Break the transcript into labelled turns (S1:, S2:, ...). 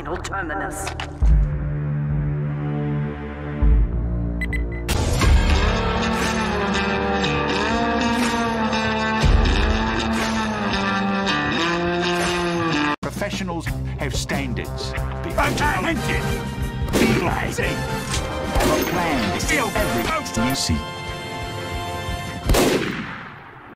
S1: final terminus.
S2: Professionals have standards. Be talented. Be lazy. Have a plan. Still every post you see.